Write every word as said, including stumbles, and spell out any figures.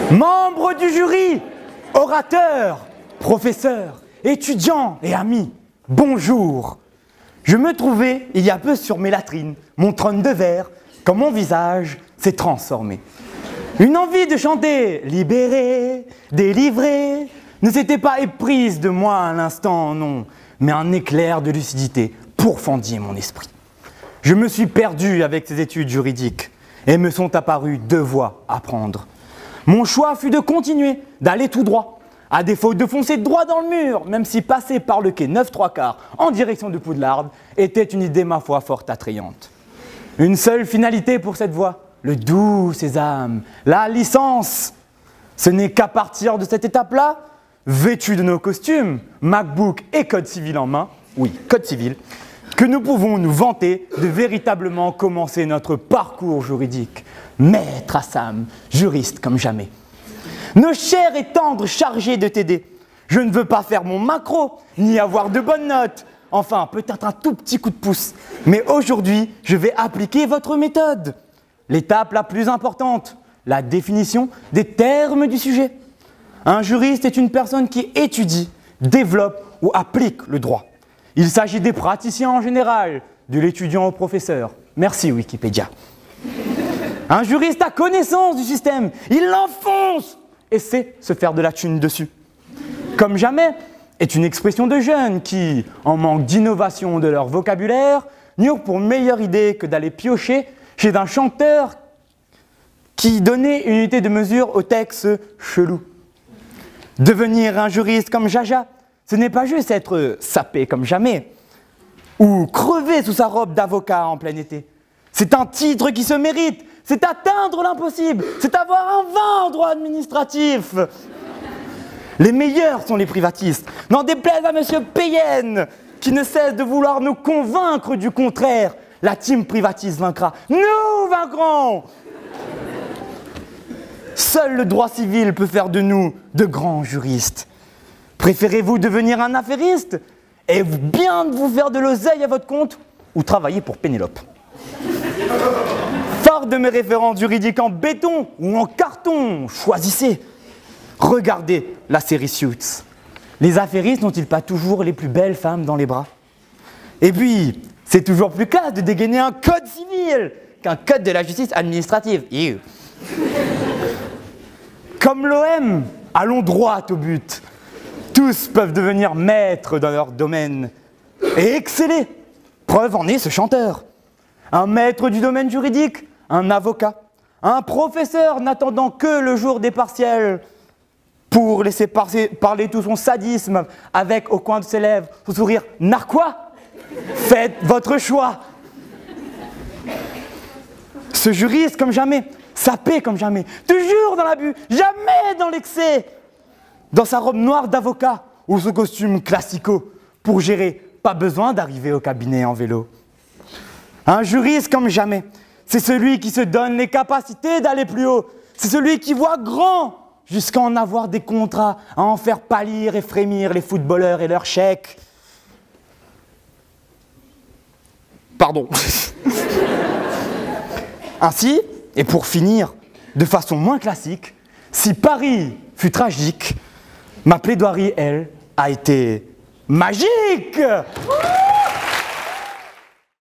Membres du jury, orateurs, professeurs, étudiants et amis, bonjour. Je me trouvais il y a peu sur mes latrines, mon trône de verre, quand mon visage s'est transformé. Une envie de chanter « libéré, délivré » ne s'était pas éprise de moi à l'instant, non, mais un éclair de lucidité pourfendit mon esprit. Je me suis perdu avec ces études juridiques et me sont apparues deux voies à prendre. Mon choix fut de continuer, d'aller tout droit, à défaut de foncer droit dans le mur, même si passer par le quai neuf trois quarts en direction de Poudlard était une idée, ma foi, fort attrayante. Une seule finalité pour cette voie, le doux sésame, la licence. Ce n'est qu'à partir de cette étape-là, vêtus de nos costumes, MacBook et code civil en main, oui, code civil, que nous pouvons nous vanter de véritablement commencer notre parcours juridique. Maître Assam, juriste comme jamais. Nos chers et tendres chargés de t'aider. Je ne veux pas faire mon macro, ni avoir de bonnes notes. Enfin, peut-être un tout petit coup de pouce. Mais aujourd'hui, je vais appliquer votre méthode. L'étape la plus importante, la définition des termes du sujet. Un juriste est une personne qui étudie, développe ou applique le droit. Il s'agit des praticiens en général, de l'étudiant au professeur. Merci Wikipédia. Un juriste a connaissance du système, il l'enfonce et sait se faire de la thune dessus. Comme jamais est une expression de jeunes qui, en manque d'innovation de leur vocabulaire, n'eurent pour meilleure idée que d'aller piocher chez un chanteur qui donnait une unité de mesure au texte chelou. Devenir un juriste comme Jaja, ce n'est pas juste être sapé comme jamais, ou crever sous sa robe d'avocat en plein été. C'est un titre qui se mérite, c'est atteindre l'impossible, c'est avoir un vingt en droit administratif. Les meilleurs sont les privatistes, n'en déplaise à monsieur Payen, qui ne cesse de vouloir nous convaincre du contraire. La team privatiste vaincra, nous vaincrons. Seul le droit civil peut faire de nous de grands juristes. Préférez-vous devenir un affairiste et bien vous faire de l'oseille à votre compte ou travailler pour Pénélope? Phare de mes références juridiques en béton ou en carton, choisissez. Regardez la série Suits. Les affairistes n'ont-ils pas toujours les plus belles femmes dans les bras? Et puis, c'est toujours plus classe de dégainer un code civil qu'un code de la justice administrative. Ew. Comme l'O M, allons droit au but. Tous peuvent devenir maîtres dans leur domaine et exceller. Preuve en est ce chanteur. Un maître du domaine juridique, un avocat, un professeur n'attendant que le jour des partiels pour laisser parler tout son sadisme avec au coin de ses lèvres son sourire narquois. Faites votre choix. Ce juriste comme jamais, sapé comme jamais, toujours dans l'abus, jamais dans l'excès, dans sa robe noire d'avocat ou son costume classico pour gérer, pas besoin d'arriver au cabinet en vélo. Un juriste comme jamais, c'est celui qui se donne les capacités d'aller plus haut, c'est celui qui voit grand jusqu'à en avoir des contrats, à en faire pâlir et frémir les footballeurs et leurs chèques. Pardon. Ainsi, et pour finir, de façon moins classique, si Paris fut tragique, ma plaidoirie, elle, a été magique.